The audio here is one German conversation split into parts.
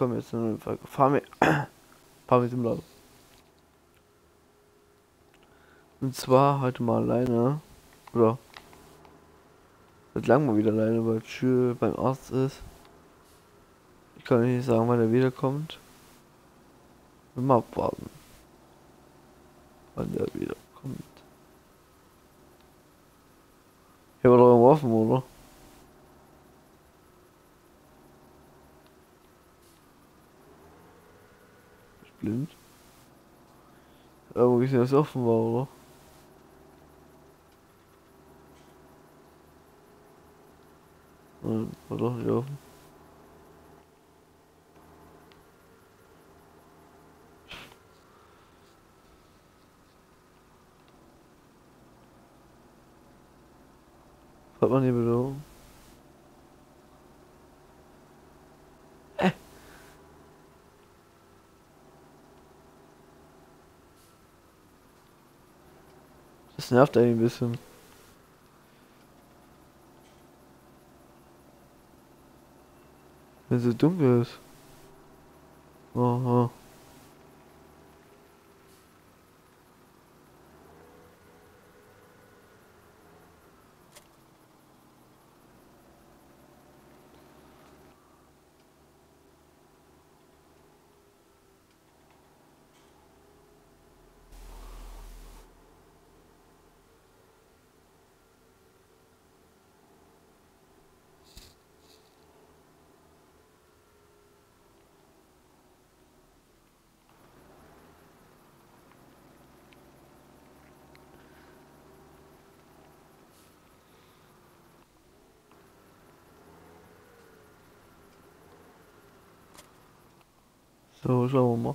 Komm jetzt in fahr mit dem Lauf. Und zwar heute mal alleine. Oder seit langem mal wieder alleine, weil Schür beim Arzt ist. Ich kann nicht sagen, wann er wiederkommt. Mal abwarten, wann der wiederkommt. Hier war doch irgendwo offen, oder? Ich blind. Irgendwo gesehen, dass es offen war, oder? Nein, war doch nicht offen. Hat man hier wieder. Das nervt eigentlich ein bisschen. Wenn es so dunkel ist. Aha. So, schauen wir mal.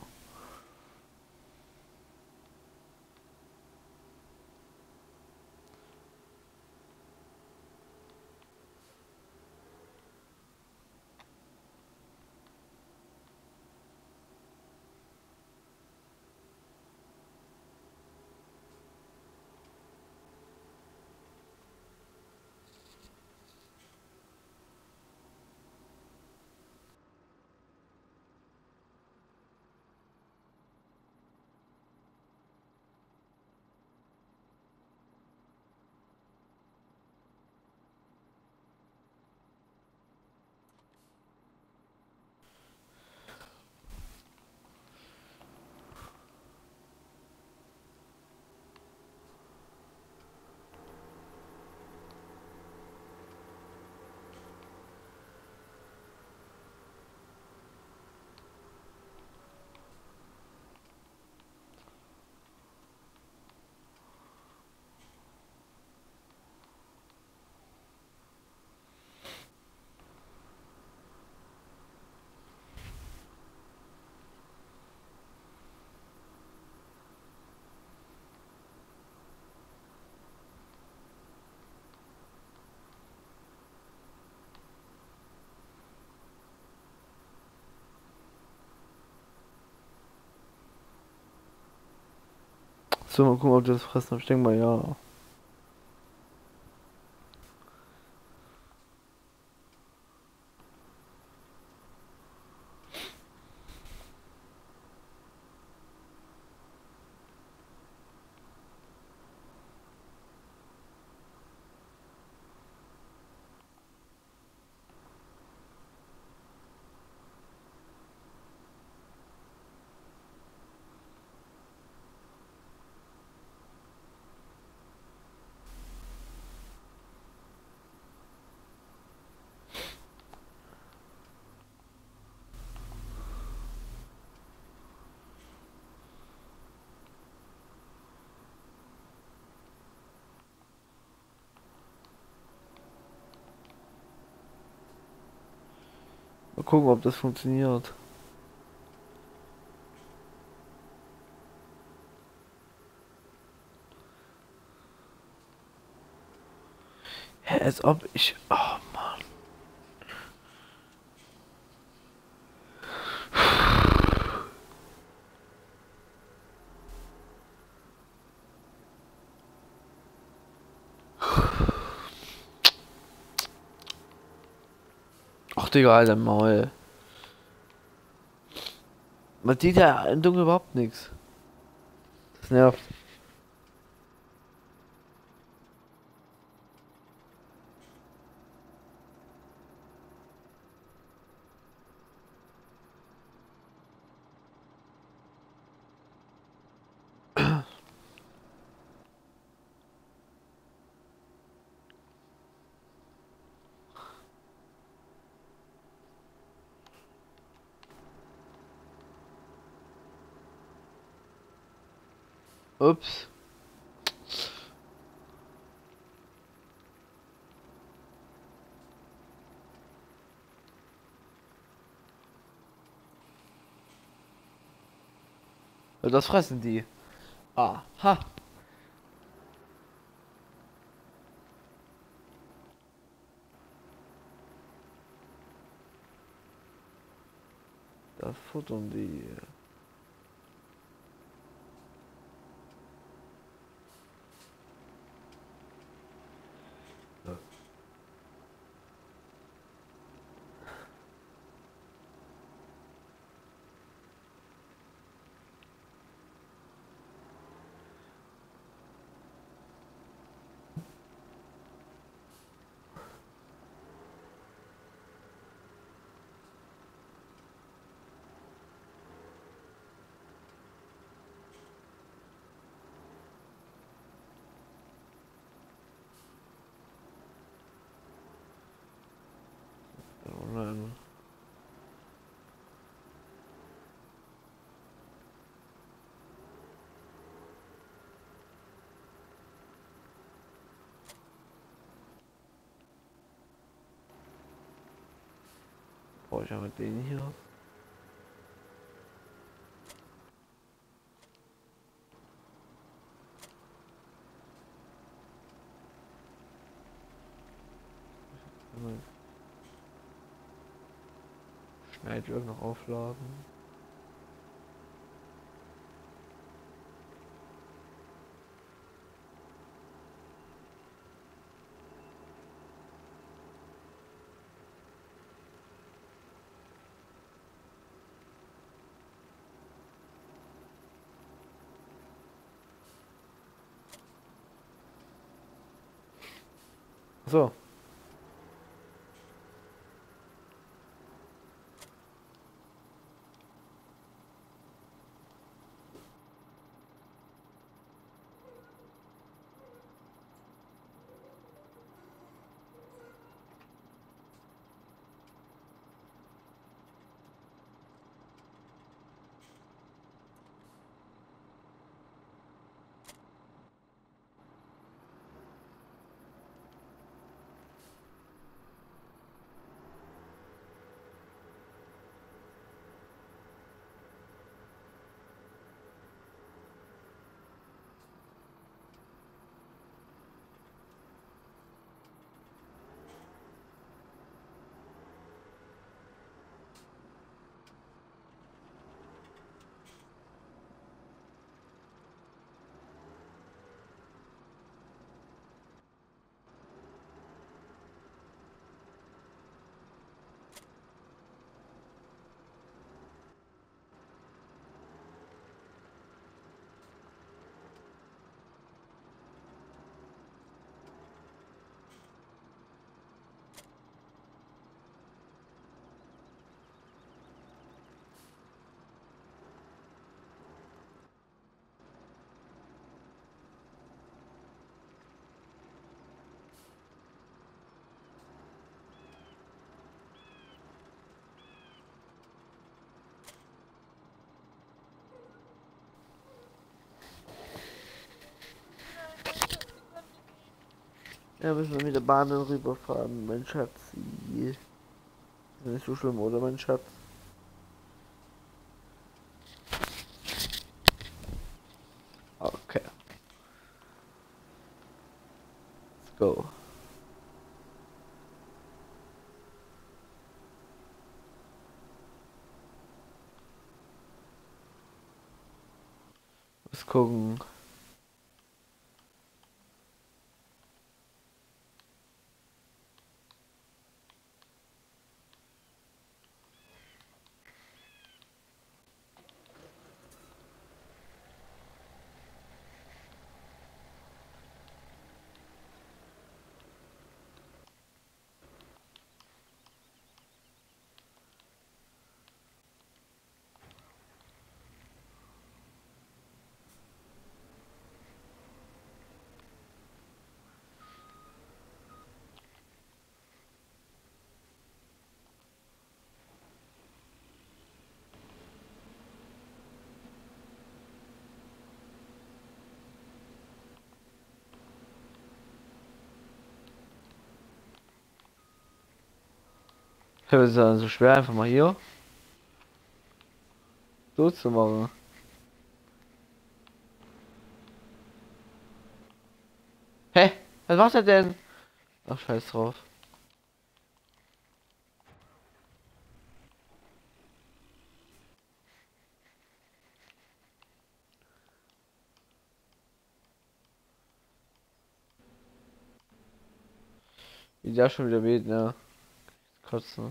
So, mal gucken, ob die das fressen. Aber ich denke mal, ja. Mal gucken, ob das funktioniert. Hä, als ob ich. Oh Mann. Ach, Digga, Alter, Maul. Man sieht ja im Dunkeln überhaupt nichts. Das nervt. Ups. Das fressen die. Ah, ha. Das futtern die. Oh nein. Brauche ich aber den hier. Schneidwerk noch aufladen. So. Ja, müssen wir mit der Bahn dann rüberfahren, mein Schatz. Ist nicht so schlimm, oder mein Schatz? Okay, let's go. Let's gucken. Ja, es ist dann so schwer, einfach mal hier so zu machen. Hä? Was macht er denn? Ach, scheiß drauf. Wie der schon wieder weht, ne? Kotzen.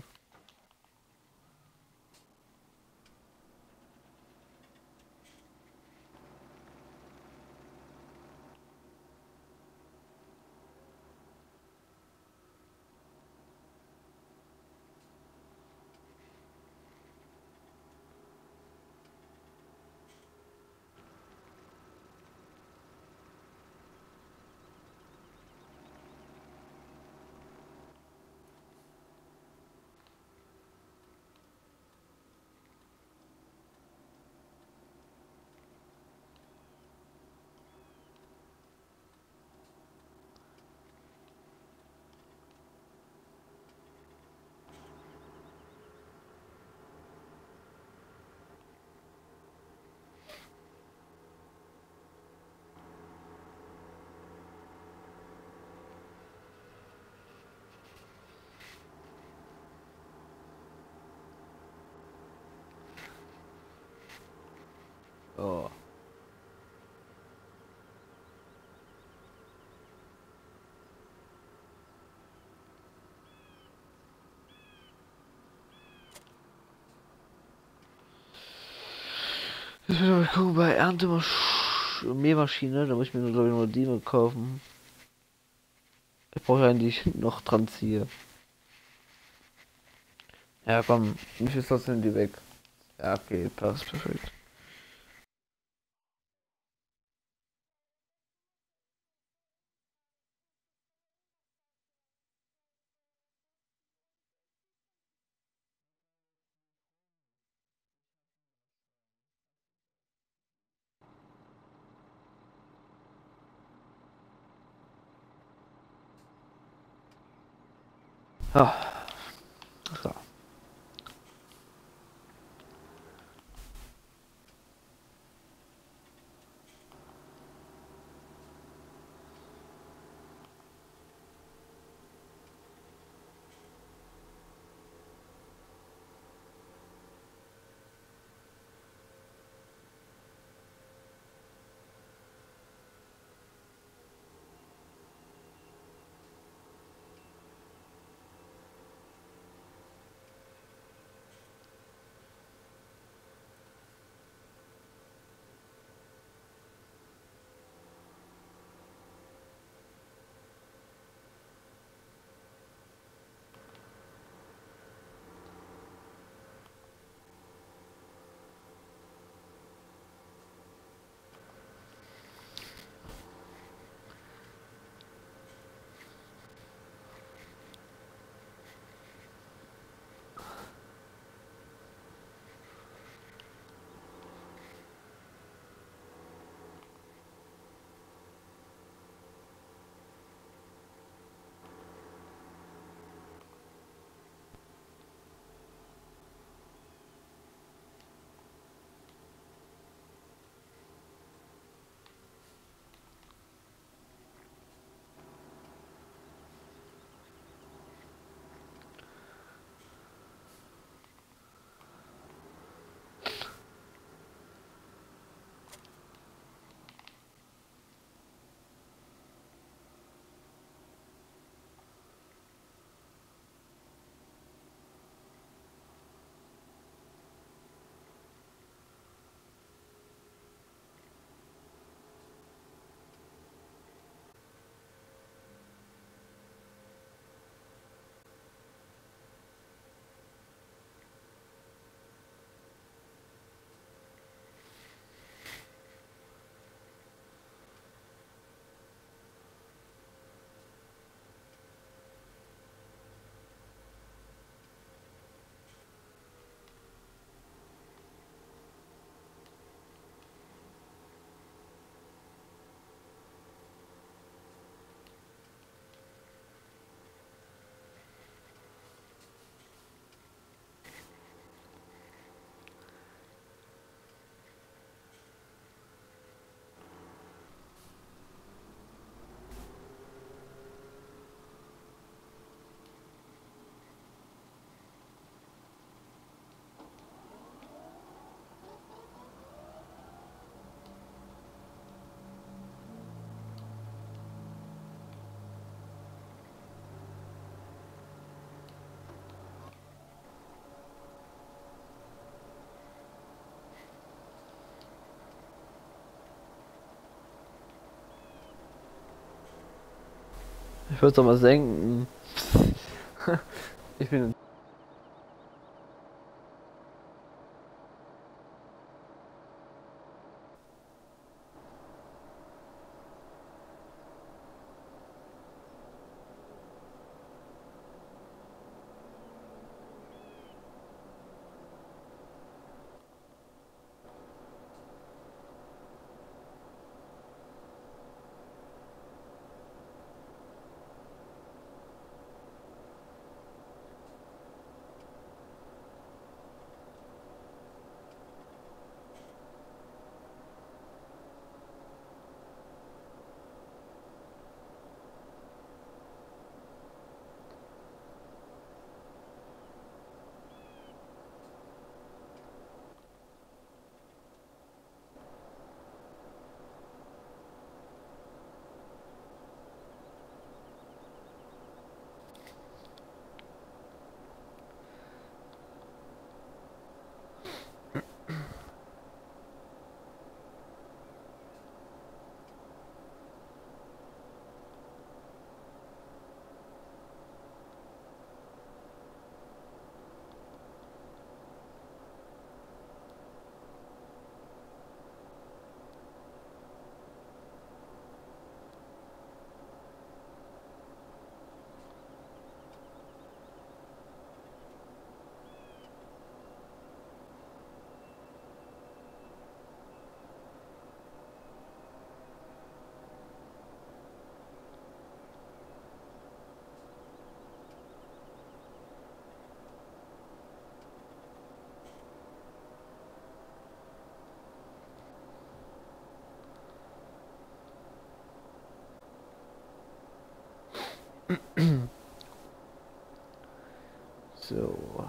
Oh. Ich will mal gucken bei Erntemähmaschine, da muss ich mir nur, glaube ich, nur die mal kaufen. Ich brauche eigentlich noch dran ziehe. Ja, komm, wie viel Slots sind die weg? Ja, okay, passt perfekt. Ah, so. Ich würde es mal senken. Ich bin. So.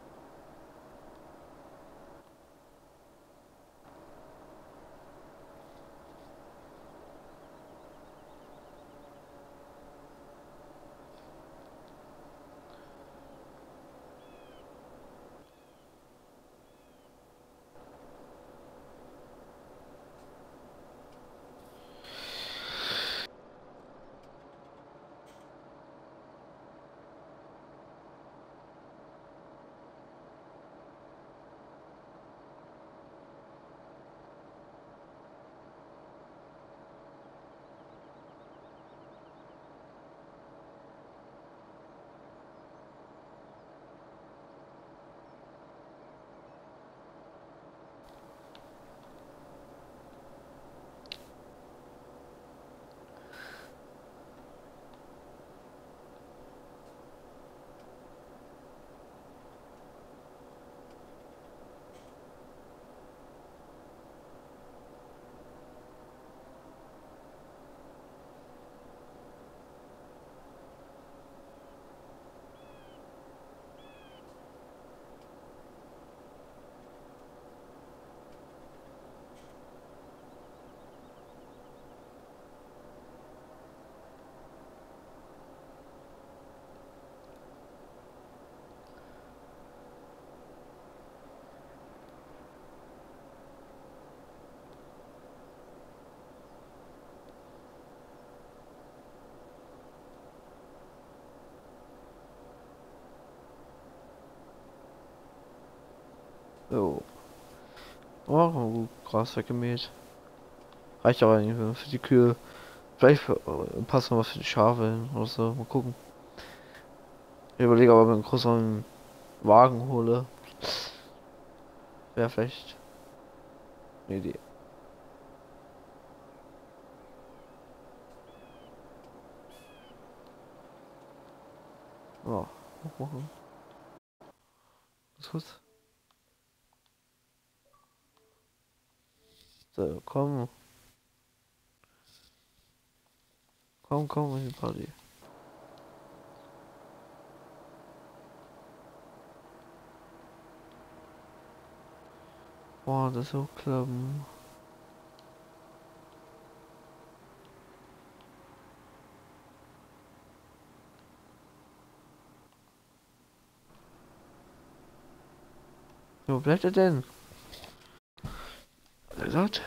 So. Oh, gut, Gras weggemäht. Reicht aber eigentlich für die Kühe. Vielleicht passt noch was für die Schafe hin oder so. Mal gucken. Ich überlege, ob ich mir einen größeren Wagen hole. Wäre vielleicht eine Idee. Oh, machen. Was kurz. So, komm. Komm in die Party. Boah, das ist so klappen. Wo bleibt er denn? Hat er gesagt?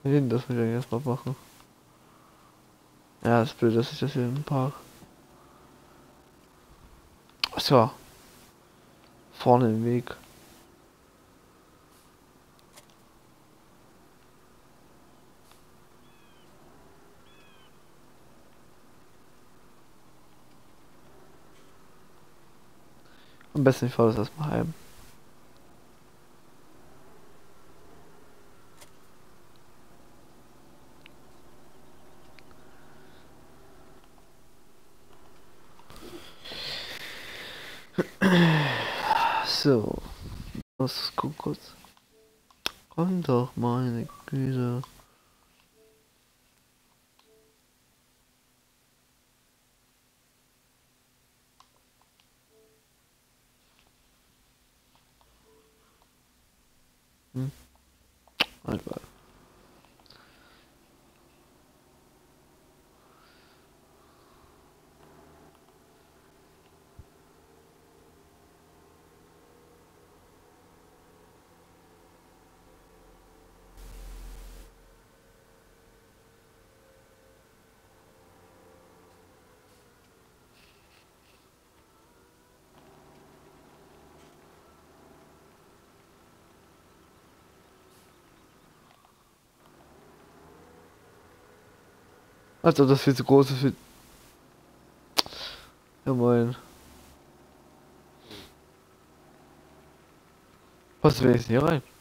Hin, das will ich erstmal machen. Ja, ist blöd, dass ich das hier im Park. So, vorne im Weg. Am besten ich fahre das erstmal heim. So, was guck kurz. Komm doch, meine Güte. Hm, einfach. Als ob das viel zu groß ist für. Ja, moin. Passt wenigstens hier rein.